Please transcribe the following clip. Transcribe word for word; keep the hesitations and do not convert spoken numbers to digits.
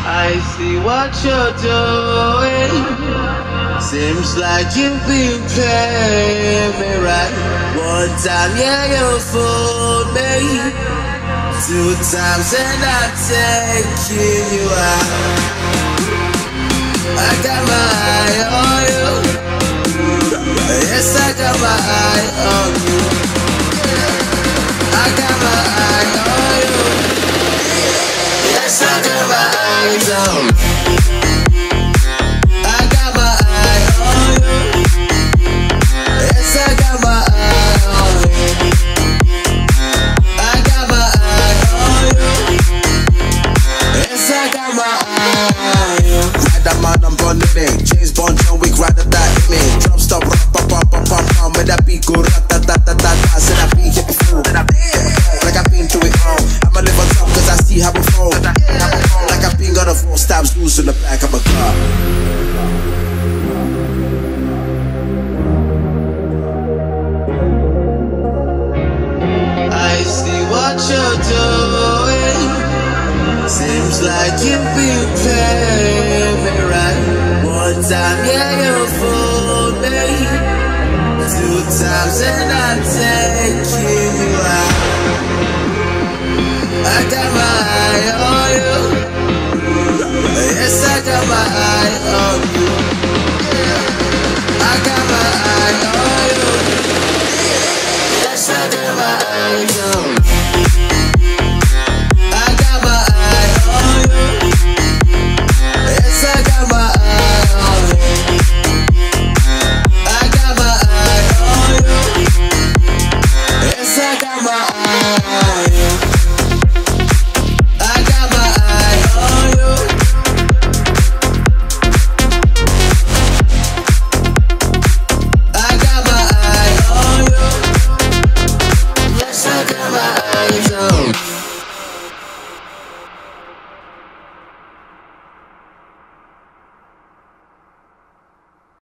I see what you're doing. Seems like you've been playing me right. One time, yeah, you fooled me. Two times, and I'm taking you out. I got my eye on you. Yes, I got my eye on you. I got my eye on you. Yes, I got my eyes on you. I got my eye on you. Yes, I got my eye on you. I got my eye on you. Yes, I got my eye on you. Ride that man, I'm on the beat. James Bond, John Wick, ride that image. Drum stop, rock, pop, pop, pop, pop, pop. With that beat go, rat, tat, tat, tat, tat. Said that beat hit me through. Like I've been through it all. I'ma live on top cause I see how it falls. Like I've been got a four stabs loose in the back of a car. I see what you're doing. Seems like you've been playing me right. One time, yeah, you fooled me. Two times, and I'm taking you out. I got my